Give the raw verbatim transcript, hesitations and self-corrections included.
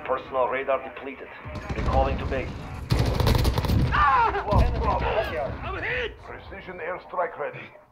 Personal radar depleted. Recalling to base. Ah! Lost Bravo. I'm hit! Precision airstrike ready.